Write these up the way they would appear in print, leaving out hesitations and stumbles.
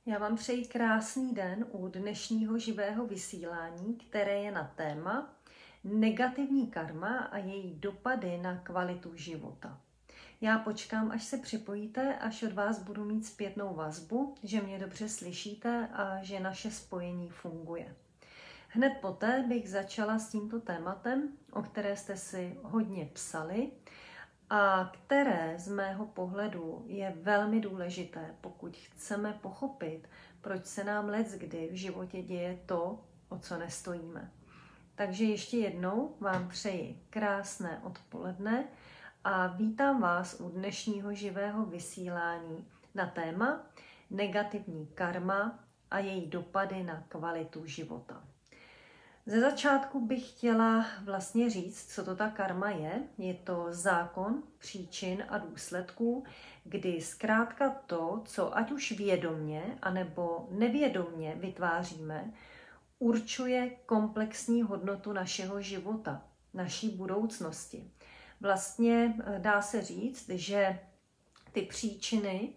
Já vám přeji krásný den u dnešního živého vysílání, které je na téma negativní karma a její dopady na kvalitu života. Já počkám, až se připojíte, až od vás budu mít zpětnou vazbu, že mě dobře slyšíte a že naše spojení funguje. Hned poté bych začala s tímto tématem, o které jste si hodně psali a které z mého pohledu je velmi důležité, pokud chceme pochopit, proč se nám leckdy v životě děje to, o co nestojíme. Takže ještě jednou vám přeji krásné odpoledne a vítám vás u dnešního živého vysílání na téma negativní karma a její dopady na kvalitu života. Ze začátku bych chtěla vlastně říct, co to ta karma je. Je to zákon příčin a důsledků, kdy zkrátka to, co ať už vědomně anebo nevědomně vytváříme, určuje komplexní hodnotu našeho života, naší budoucnosti. Vlastně dá se říct, že ty příčiny,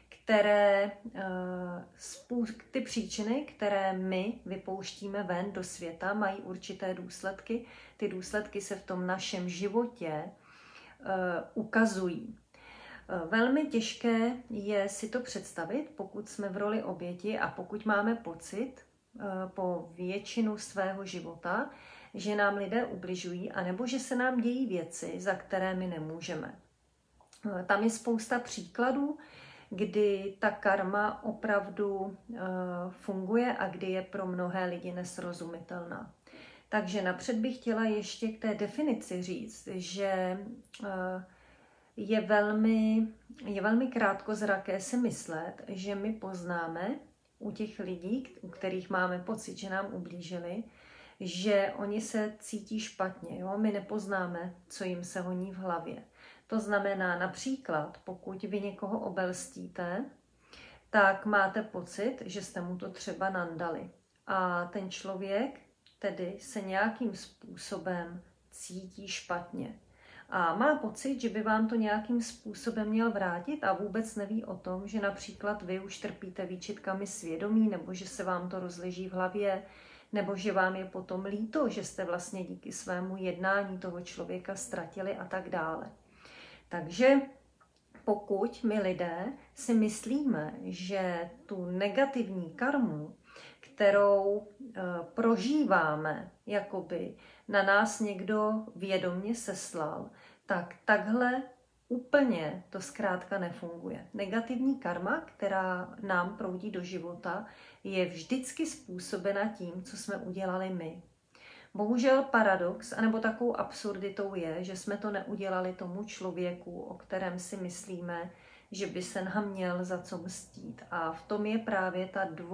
které my vypouštíme ven do světa, mají určité důsledky. Ty důsledky se v tom našem životě ukazují. Velmi těžké je si to představit, pokud jsme v roli oběti a pokud máme pocit po většinu svého života, že nám lidé ubližují, anebo že se nám dějí věci, za které my nemůžeme. Tam je spousta příkladů, kdy ta karma opravdu funguje a kdy je pro mnohé lidi nesrozumitelná. Takže napřed bych chtěla ještě k té definici říct, že je velmi krátkozraké si myslet, že my poznáme u těch lidí, u kterých máme pocit, že nám ublížili, že oni se cítí špatně. Jo? My nepoznáme, co jim se honí v hlavě. To znamená například, pokud vy někoho obelstíte, tak máte pocit, že jste mu to třeba nandali. A ten člověk tedy se nějakým způsobem cítí špatně. A má pocit, že by vám to nějakým způsobem měl vrátit a vůbec neví o tom, že například vy už trpíte výčitkami svědomí, nebo že se vám to rozleží v hlavě, nebo že vám je potom líto, že jste vlastně díky svému jednání toho člověka ztratili a tak dále. Takže pokud my lidé si myslíme, že tu negativní karmu, kterou prožíváme, jakoby na nás někdo vědomně seslal, tak takhle úplně to zkrátka nefunguje. Negativní karma, která nám proudí do života, je vždycky způsobena tím, co jsme udělali my. Bohužel paradox, anebo takovou absurditou je, že jsme to neudělali tomu člověku, o kterém si myslíme, že by se nám měl za co mstít. A v tom je právě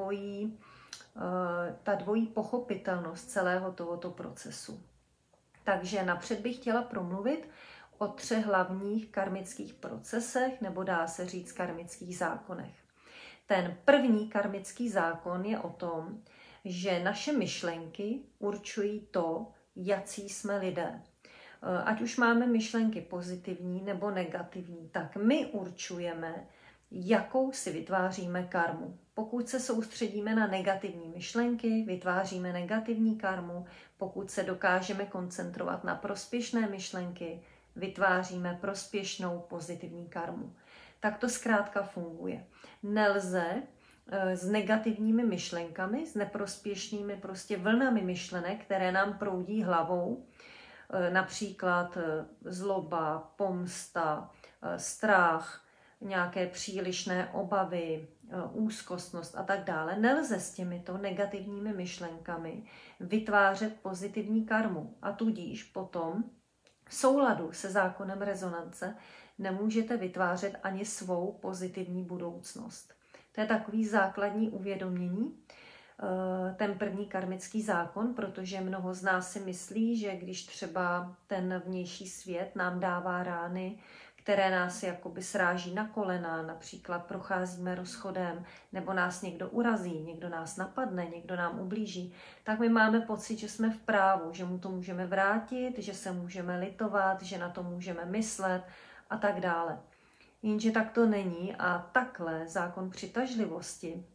ta dvojí pochopitelnost celého tohoto procesu. Takže napřed bych chtěla promluvit o 3 hlavních karmických procesech, nebo dá se říct karmických zákonech. Ten první karmický zákon je o tom, že naše myšlenky určují to, jací jsme lidé. Ať už máme myšlenky pozitivní nebo negativní, tak my určujeme, jakou si vytváříme karmu. Pokud se soustředíme na negativní myšlenky, vytváříme negativní karmu. Pokud se dokážeme koncentrovat na prospěšné myšlenky, vytváříme prospěšnou pozitivní karmu. Tak to zkrátka funguje. Nelze s negativními myšlenkami, s neprospěšnými prostě vlnami myšlenek, které nám proudí hlavou, například zloba, pomsta, strach, nějaké přílišné obavy, úzkostnost a tak dále. Nelze s těmito negativními myšlenkami vytvářet pozitivní karmu a tudíž potom v souladu se zákonem rezonance nemůžete vytvářet ani svou pozitivní budoucnost. To je takový základní uvědomění, ten první karmický zákon, protože mnoho z nás si myslí, že když třeba ten vnější svět nám dává rány, které nás jakoby sráží na kolena, například procházíme rozchodem, nebo nás někdo urazí, někdo nás napadne, někdo nám ublíží, tak my máme pocit, že jsme v právu, že mu to můžeme vrátit, že se můžeme litovat, že na to můžeme myslet a tak dále. Jenže tak to není a takhle zákon přitažlivosti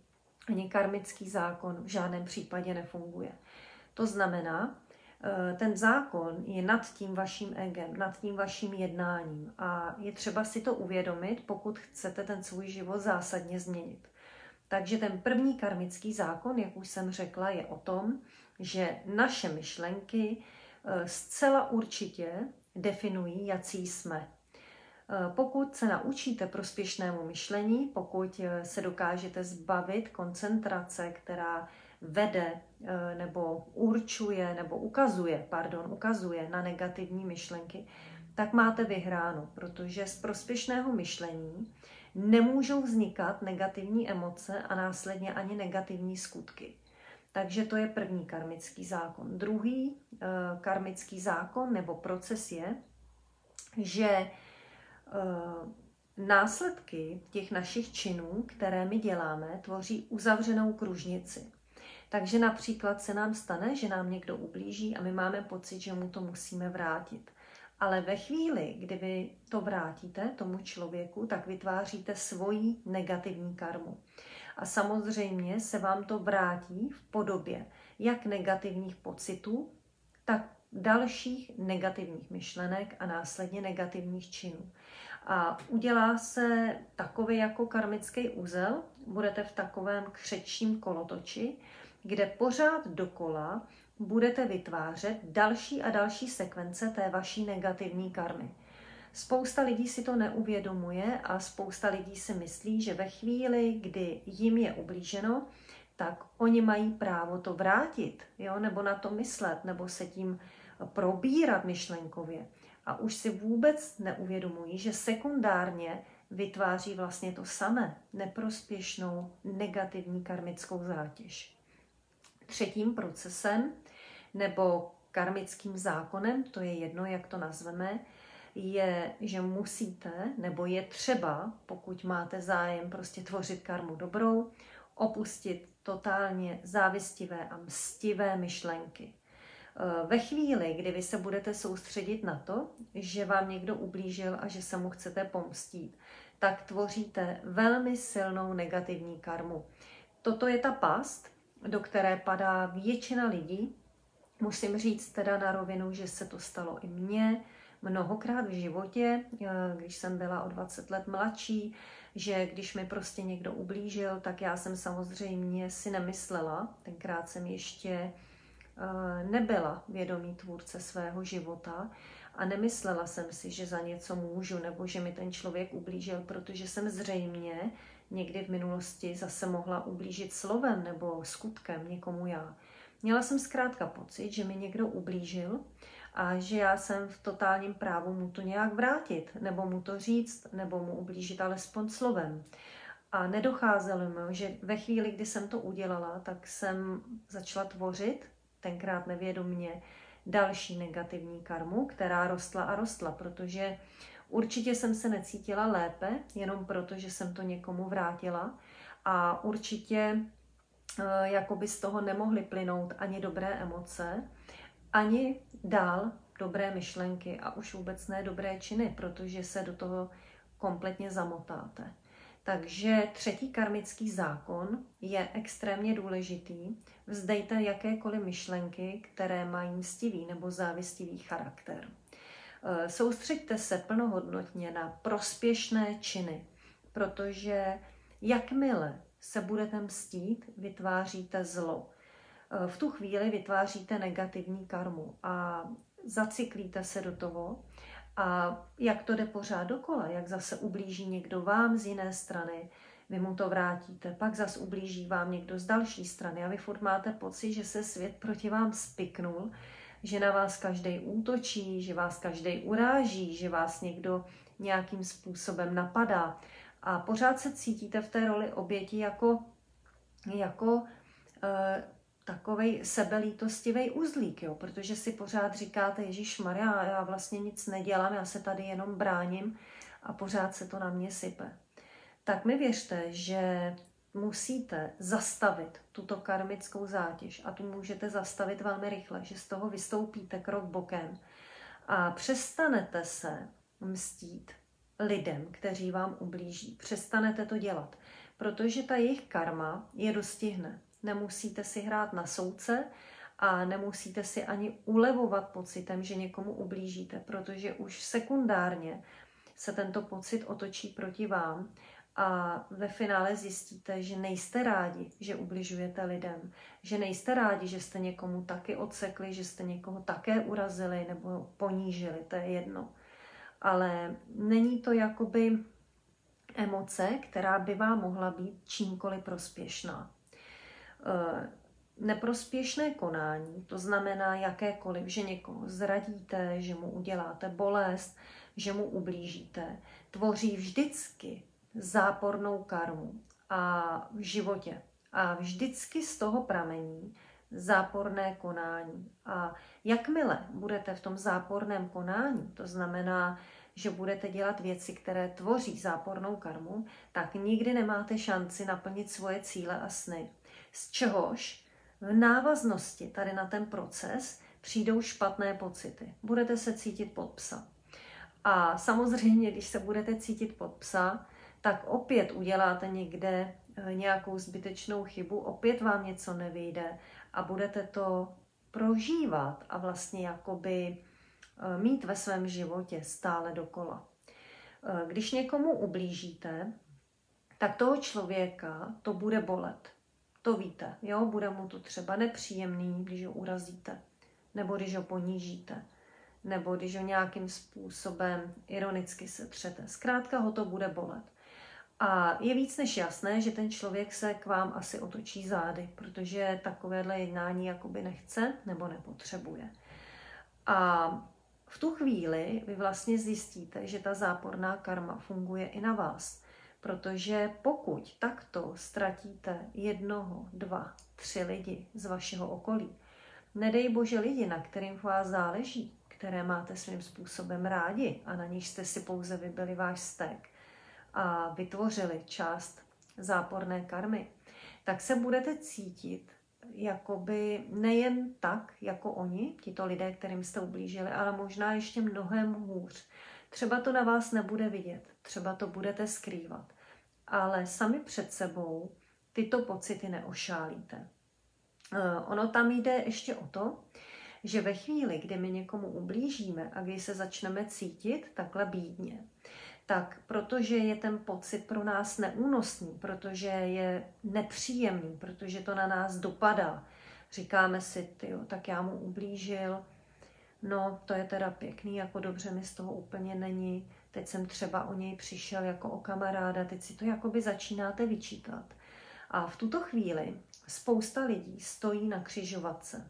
ani karmický zákon v žádném případě nefunguje. To znamená, ten zákon je nad tím vaším egem, nad tím vaším jednáním a je třeba si to uvědomit, pokud chcete ten svůj život zásadně změnit. Takže ten první karmický zákon, jak už jsem řekla, je o tom, že naše myšlenky zcela určitě definují, jací jsme. Pokud se naučíte prospěšnému myšlení, pokud se dokážete zbavit koncentrace, která vede nebo určuje nebo ukazuje na negativní myšlenky, tak máte vyhráno, protože z prospěšného myšlení nemůžou vznikat negativní emoce a následně ani negativní skutky. Takže to je první karmický zákon. Druhý karmický zákon nebo proces je, že následky těch našich činů, které my děláme, tvoří uzavřenou kružnici. Takže například se nám stane, že nám někdo ublíží a my máme pocit, že mu to musíme vrátit. Ale ve chvíli, kdy vy to vrátíte tomu člověku, tak vytváříte svoji negativní karmu. A samozřejmě se vám to vrátí v podobě jak negativních pocitů, tak dalších negativních myšlenek a následně negativních činů. A udělá se takový jako karmický uzel, budete v takovém křečím kolotoči, kde pořád dokola budete vytvářet další a další sekvence té vaší negativní karmy. Spousta lidí si to neuvědomuje a spousta lidí si myslí, že ve chvíli, kdy jim je ublíženo, tak oni mají právo to vrátit, jo? Nebo na to myslet, nebo se tím probírat myšlenkově. A už si vůbec neuvědomují, že sekundárně vytváří vlastně to samé, neprospěšnou negativní karmickou zátěž. Třetím procesem nebo karmickým zákonem, to je jedno, jak to nazveme, je, že musíte, nebo je třeba, pokud máte zájem prostě tvořit karmu dobrou, opustit totálně závistivé a mstivé myšlenky. Ve chvíli, kdy vy se budete soustředit na to, že vám někdo ublížil a že se mu chcete pomstít, tak tvoříte velmi silnou negativní karmu. Toto je ta past, do které padá většina lidí. Musím říct teda na rovinu, že se to stalo i mně mnohokrát v životě, když jsem byla o 20 let mladší, že když mi prostě někdo ublížil, tak já jsem samozřejmě si nemyslela, tenkrát jsem ještě nebyla vědomý tvůrce svého života a nemyslela jsem si, že za něco můžu nebo že mi ten člověk ublížil, protože jsem zřejmě někdy v minulosti zase mohla ublížit slovem nebo skutkem někomu já. Měla jsem zkrátka pocit, že mi někdo ublížil a že já jsem v totálním právu mu to nějak vrátit, nebo mu to říct, nebo mu ublížit alespoň slovem. A nedocházelo mi, že ve chvíli, kdy jsem to udělala, tak jsem začala tvořit, tenkrát nevědomně, další negativní karmu, která rostla a rostla, protože určitě jsem se necítila lépe, jenom proto, že jsem to někomu vrátila a určitě jakoby z toho nemohly plynout ani dobré emoce, ani dál dobré myšlenky a už vůbec ne dobré činy, protože se do toho kompletně zamotáte. Takže třetí karmický zákon je extrémně důležitý. Vzdejte jakékoliv myšlenky, které mají mstivý nebo závistivý charakter. Soustřeďte se plnohodnotně na prospěšné činy, protože jakmile se budete mstít, vytváříte zlo. V tu chvíli vytváříte negativní karmu a zacyklíte se do toho. A jak to jde pořád dokola, jak zase ublíží někdo vám z jiné strany, vy mu to vrátíte, pak zase ublíží vám někdo z další strany a vy furt máte pocit, že se svět proti vám spiknul, že na vás každej útočí, že vás každej uráží, že vás někdo nějakým způsobem napadá. A pořád se cítíte v té roli oběti jako takovej sebelítostivý uzlík, jo? Protože si pořád říkáte, Ježišmarja, já vlastně nic nedělám, já se tady jenom bráním a pořád se to na mě sype. Tak mi věřte, že musíte zastavit tuto karmickou zátěž a tu můžete zastavit velmi rychle, že z toho vystoupíte krok bokem a přestanete se mstít lidem, kteří vám ublíží. Přestanete to dělat, protože ta jejich karma je dostihne. Nemusíte si hrát na soudce a nemusíte si ani ulevovat pocitem, že někomu ublížíte, protože už sekundárně se tento pocit otočí proti vám a ve finále zjistíte, že nejste rádi, že ubližujete lidem, že nejste rádi, že jste někomu taky odsekli, že jste někoho také urazili nebo ponížili, to je jedno. Ale není to jakoby emoce, která by vám mohla být čímkoliv prospěšná. Neprospěšné konání, to znamená jakékoliv, že někoho zradíte, že mu uděláte bolest, že mu ublížíte, tvoří vždycky zápornou karmu a v životě. A vždycky z toho pramení záporné konání. A jakmile budete v tom záporném konání, to znamená, že budete dělat věci, které tvoří zápornou karmu, tak nikdy nemáte šanci naplnit svoje cíle a sny. Z čehož v návaznosti tady na ten proces přijdou špatné pocity. Budete se cítit pod psa. A samozřejmě, když se budete cítit pod psa, tak opět uděláte někde nějakou zbytečnou chybu, opět vám něco nevyjde a budete to prožívat a vlastně jakoby mít ve svém životě stále dokola. Když někomu ublížíte, tak toho člověka to bude bolet. To víte, jo? Bude mu to třeba nepříjemný, když ho urazíte, nebo když ho ponížíte, nebo když ho nějakým způsobem ironicky setřete. Zkrátka ho to bude bolet. A je víc než jasné, že ten člověk se k vám asi otočí zády, protože takovéhle jednání jakoby nechce nebo nepotřebuje. A v tu chvíli vy vlastně zjistíte, že ta záporná karma funguje i na vás. Protože pokud takto ztratíte 1, 2, 3 lidi z vašeho okolí, nedej bože lidi, na kterým vás záleží, které máte svým způsobem rádi a na nich jste si pouze vybili váš vztek a vytvořili část záporné karmy, tak se budete cítit jakoby nejen tak, jako oni, tito lidé, kterým jste ublížili, ale možná ještě mnohem hůř. Třeba to na vás nebude vidět, třeba to budete skrývat, ale sami před sebou tyto pocity neošálíte. Ono tam jde ještě o to, že ve chvíli, kdy my někomu ublížíme a když se začneme cítit takhle bídně, tak protože je ten pocit pro nás neúnosný, protože je nepříjemný, protože to na nás dopadá, říkáme si, tyjo, tak já mu ublížil, no to je teda pěkný, jako dobře mi z toho úplně není, teď jsem třeba o něj přišel jako o kamaráda, teď si to jakoby začínáte vyčítat. A v tuto chvíli spousta lidí stojí na křižovatce.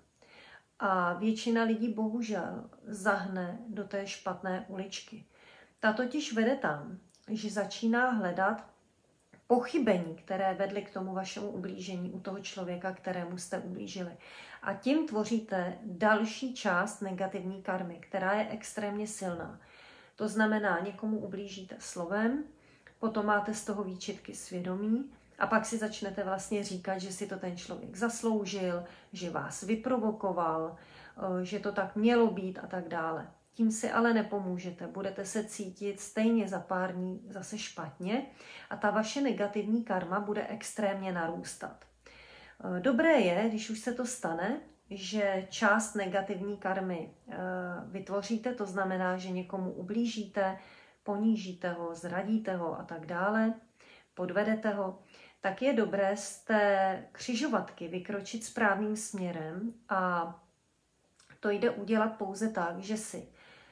A většina lidí bohužel zahne do té špatné uličky. Ta totiž vede tam, že začíná hledat pochybení, které vedly k tomu vašemu ublížení u toho člověka, kterému jste ublížili. A tím tvoříte další část negativní karmy, která je extrémně silná. To znamená, někomu ublížíte slovem, potom máte z toho výčitky svědomí a pak si začnete vlastně říkat, že si to ten člověk zasloužil, že vás vyprovokoval, že to tak mělo být a tak dále. Tím si ale nepomůžete, budete se cítit stejně za pár dní zase špatně a ta vaše negativní karma bude extrémně narůstat. Dobré je, když už se to stane, že část negativní karmy vytvoříte, to znamená, že někomu ublížíte, ponížíte ho, zradíte ho a tak dále, podvedete ho, tak je dobré z té křižovatky vykročit správným směrem a to jde udělat pouze tak, že si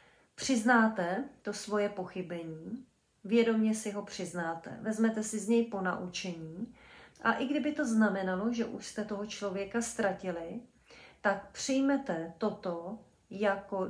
přiznáte to svoje pochybení, vědomě si ho přiznáte, vezmete si z něj ponaučení a i kdyby to znamenalo, že už jste toho člověka ztratili, tak přijmete toto jako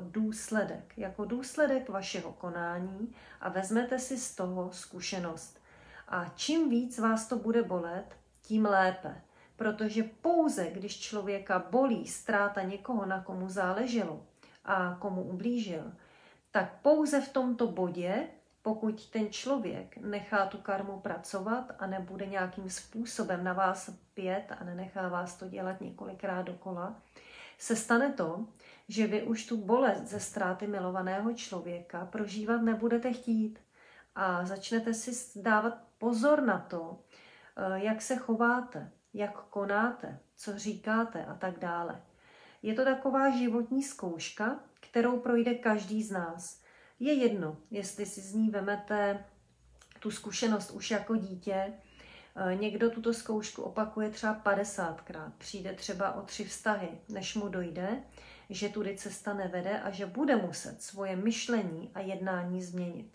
důsledek vašeho konání a vezmete si z toho zkušenost. A čím víc vás to bude bolet, tím lépe. Protože pouze, když člověka bolí ztráta někoho, na komu záleželo a komu ublížil, tak pouze v tomto bodě, pokud ten člověk nechá tu karmu pracovat a nebude nějakým způsobem na vás pět a nenechá vás to dělat několikrát dokola, se stane to, že vy už tu bolest ze ztráty milovaného člověka prožívat nebudete chtít a začnete si dávat pozor na to, jak se chováte, jak konáte, co říkáte a tak dále. Je to taková životní zkouška, kterou projde každý z nás. Je jedno, jestli si z ní vemete tu zkušenost už jako dítě. Někdo tuto zkoušku opakuje třeba 50krát. Přijde třeba o 3 vztahy, než mu dojde, že tudy cesta nevede a že bude muset svoje myšlení a jednání změnit.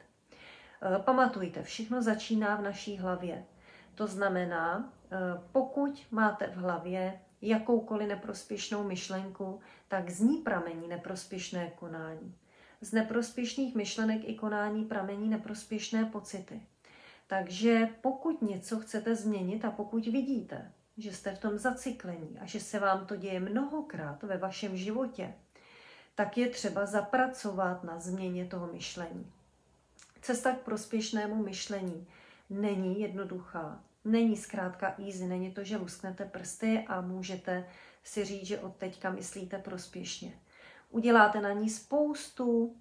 Pamatujte, všechno začíná v naší hlavě. To znamená, pokud máte v hlavě jakoukoliv neprospěšnou myšlenku, tak z ní pramení neprospěšné konání. Z neprospěšných myšlenek i konání pramení neprospěšné pocity. Takže pokud něco chcete změnit a pokud vidíte, že jste v tom zacyklení a že se vám to děje mnohokrát ve vašem životě, tak je třeba zapracovat na změně toho myšlení. Cesta k prospěšnému myšlení není jednoduchá, není zkrátka easy, není to, že lusknete prsty a můžete si říct, že od teďka myslíte prospěšně. Uděláte na ní spoustu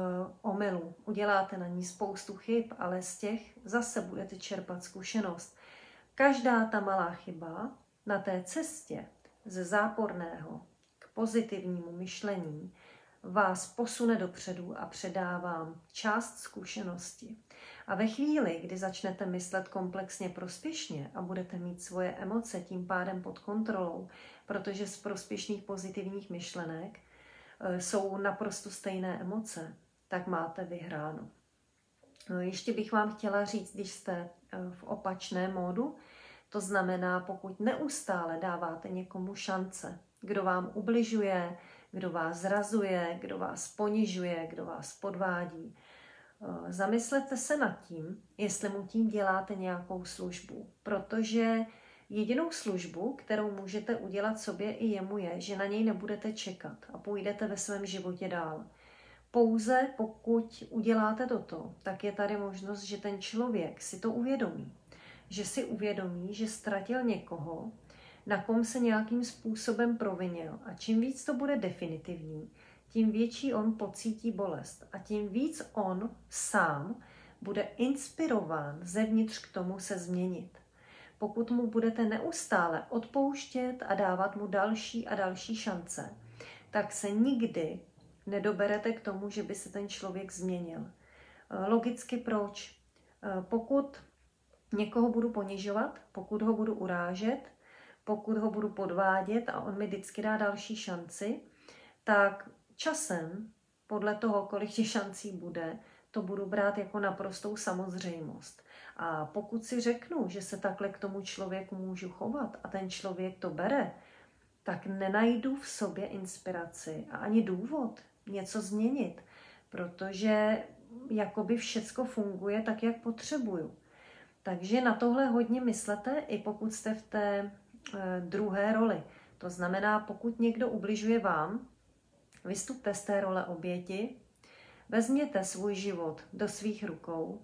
omylů, uděláte na ní spoustu chyb, ale z těch zase budete čerpat zkušenost. Každá ta malá chyba na té cestě ze záporného k pozitivnímu myšlení vás posune dopředu a předá vám část zkušenosti. A ve chvíli, kdy začnete myslet komplexně prospěšně a budete mít svoje emoce tím pádem pod kontrolou, protože z prospěšných pozitivních myšlenek jsou naprosto stejné emoce, tak máte vyhráno. Ještě bych vám chtěla říct, když jste v opačném módu, to znamená, pokud neustále dáváte někomu šance, kdo vám ubližuje, kdo vás zrazuje, kdo vás ponižuje, kdo vás podvádí, zamyslete se nad tím, jestli mu tím děláte nějakou službu, protože jedinou službu, kterou můžete udělat sobě i jemu, je, že na něj nebudete čekat a půjdete ve svém životě dál. Pouze pokud uděláte toto, tak je tady možnost, že ten člověk si to uvědomí. Že si uvědomí, že ztratil někoho, na kom se nějakým způsobem provinil. A čím víc to bude definitivní, tím větší on pocítí bolest. A tím víc on sám bude inspirován zevnitř k tomu se změnit. Pokud mu budete neustále odpouštět a dávat mu další a další šance, tak se nikdy nedoberete k tomu, že by se ten člověk změnil. Logicky proč? Pokud někoho budu ponižovat, pokud ho budu urážet, pokud ho budu podvádět a on mi vždycky dá další šanci, tak časem, podle toho, kolik těch šancí bude, to budu brát jako naprostou samozřejmost. A pokud si řeknu, že se takhle k tomu člověku můžu chovat a ten člověk to bere, tak nenajdu v sobě inspiraci a ani důvod něco změnit, protože jakoby všecko funguje tak, jak potřebuju. Takže na tohle hodně myslete, i pokud jste v té druhé roli. To znamená, pokud někdo ubližuje vám, vystupte z té role oběti, vezměte svůj život do svých rukou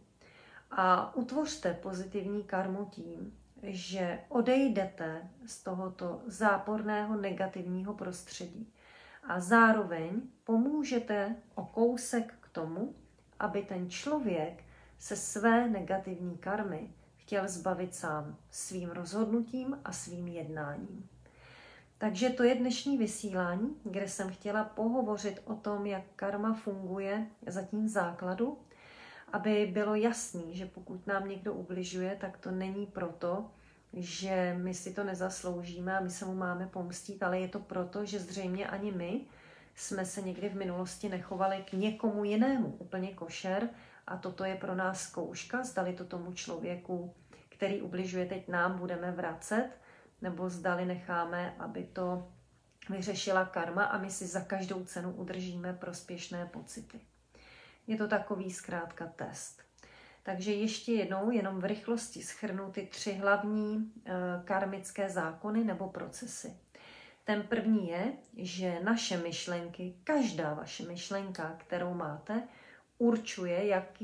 a utvořte pozitivní karmu tím, že odejdete z tohoto záporného negativního prostředí a zároveň pomůžete o kousek k tomu, aby ten člověk se své negativní karmy chtěl zbavit sám svým rozhodnutím a svým jednáním. Takže to je dnešní vysílání, kde jsem chtěla pohovořit o tom, jak karma funguje za tím základu, aby bylo jasný, že pokud nám někdo ubližuje, tak to není proto, že my si to nezasloužíme a my se mu máme pomstít, ale je to proto, že zřejmě ani my jsme se někdy v minulosti nechovali k někomu jinému úplně košer a toto je pro nás zkouška, zdali to tomu člověku, který ubližuje teď nám, budeme vracet, nebo zdali necháme, aby to vyřešila karma a my si za každou cenu udržíme prospěšné pocity. Je to takový zkrátka test. Takže ještě jednou, jenom v rychlosti shrnu ty 3 hlavní karmické zákony nebo procesy. Ten první je, že naše myšlenky, každá vaše myšlenka, kterou máte, určuje,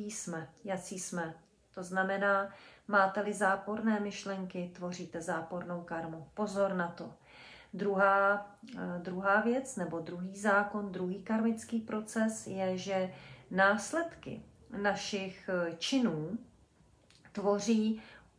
jací jsme. To znamená, máte-li záporné myšlenky, tvoříte zápornou karmu. Pozor na to. Druhá věc, nebo druhý zákon, druhý karmický proces je, že následky našich činů tvoří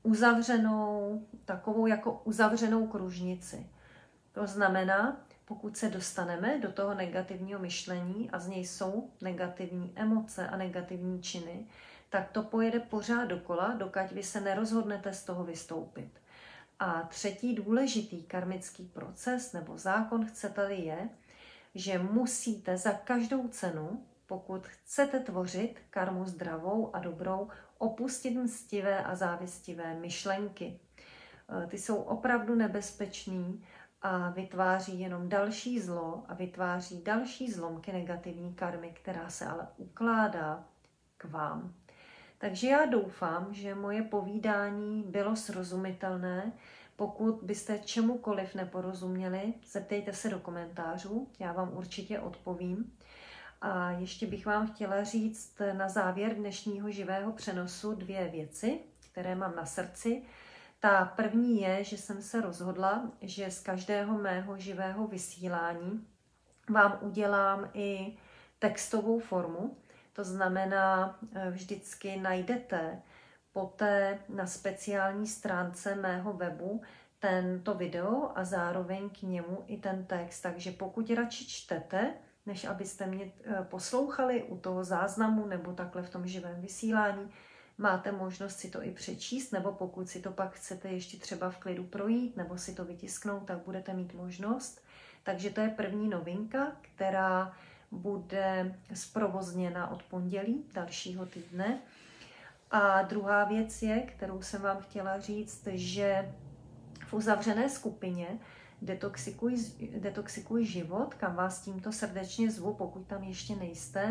takovou jako uzavřenou kružnici. To znamená, pokud se dostaneme do toho negativního myšlení a z něj jsou negativní emoce a negativní činy, tak to pojede pořád dokola, dokud vy se nerozhodnete z toho vystoupit. A třetí důležitý karmický proces nebo zákon, chcete-li, je, že musíte za každou cenu, pokud chcete tvořit karmu zdravou a dobrou, opustit mstivé a závistivé myšlenky. Ty jsou opravdu nebezpečný a vytváří jenom další zlo a vytváří další zlomky negativní karmy, která se ale ukládá k vám. Takže já doufám, že moje povídání bylo srozumitelné. Pokud byste čemukoliv neporozuměli, zeptejte se do komentářů, já vám určitě odpovím. A ještě bych vám chtěla říct na závěr dnešního živého přenosu 2 věci, které mám na srdci. Ta první je, že jsem se rozhodla, že z každého mého živého vysílání vám udělám i textovou formu. To znamená, vždycky najdete poté na speciální stránce mého webu tento video a zároveň k němu i ten text. Takže pokud radši čtete, než abyste mě poslouchali u toho záznamu nebo takhle v tom živém vysílání, máte možnost si to i přečíst, nebo pokud si to pak chcete ještě třeba v klidu projít nebo si to vytisknout, tak budete mít možnost. Takže to je první novinka, která bude zprovozněna od pondělí dalšího týdne. A druhá věc je, kterou jsem vám chtěla říct, že v uzavřené skupině Detoxikuj život, kam vás tímto srdečně zvu, pokud tam ještě nejste,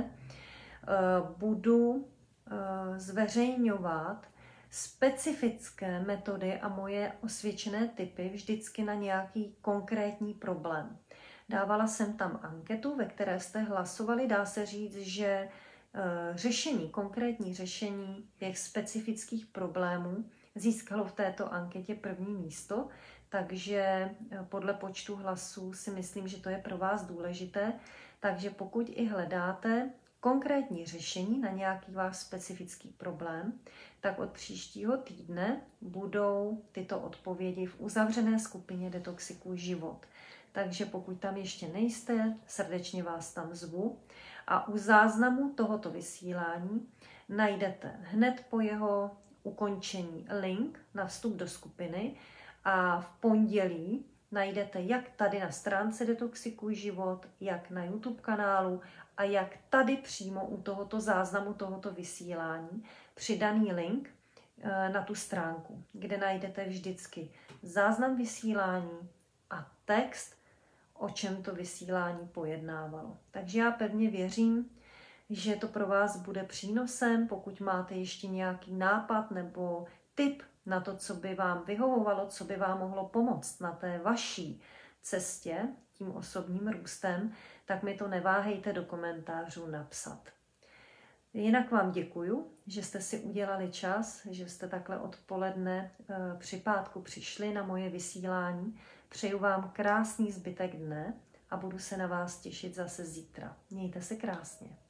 budu zveřejňovat specifické metody a moje osvědčené tipy vždycky na nějaký konkrétní problém. Dávala jsem tam anketu, ve které jste hlasovali. Dá se říct, že konkrétní řešení těch specifických problémů získalo v této anketě první místo, takže podle počtu hlasů si myslím, že to je pro vás důležité. Takže pokud i hledáte konkrétní řešení na nějaký váš specifický problém, tak od příštího týdne budou tyto odpovědi v uzavřené skupině Detoxikuj život. Takže pokud tam ještě nejste, srdečně vás tam zvu. A u záznamu tohoto vysílání najdete hned po jeho ukončení link na vstup do skupiny a v pondělí najdete jak tady na stránce Detoxikuj život, jak na YouTube kanálu a jak tady přímo u tohoto záznamu tohoto vysílání přidaný link na tu stránku, kde najdete vždycky záznam vysílání a text, o čem to vysílání pojednávalo. Takže já pevně věřím, že to pro vás bude přínosem. Pokud máte ještě nějaký nápad nebo tip na to, co by vám vyhovovalo, co by vám mohlo pomoct na té vaší cestě tím osobním růstem, tak mi to neváhejte do komentářů napsat. Jinak vám děkuju, že jste si udělali čas, že jste takhle odpoledne při pátku přišli na moje vysílání. Přeju vám krásný zbytek dne a budu se na vás těšit zase zítra. Mějte se krásně.